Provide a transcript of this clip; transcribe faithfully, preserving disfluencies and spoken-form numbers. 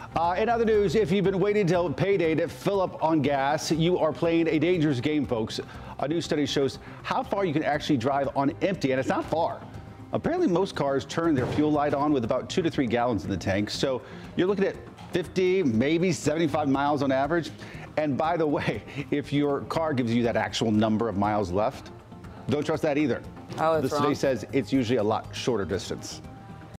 Uh, in other news, if you've been waiting till payday to fill up on gas, you are playing a dangerous game, folks. A new study shows how far you can actually drive on empty, and it's not far. Apparently, most cars turn their fuel light on with about two to three gallons in the tank. So you're looking at fifty, maybe seventy-five miles on average. And by the way, if your car gives you that actual number of miles left, don't trust that either. Oh, it's the study wrong. says it's usually a lot shorter distance.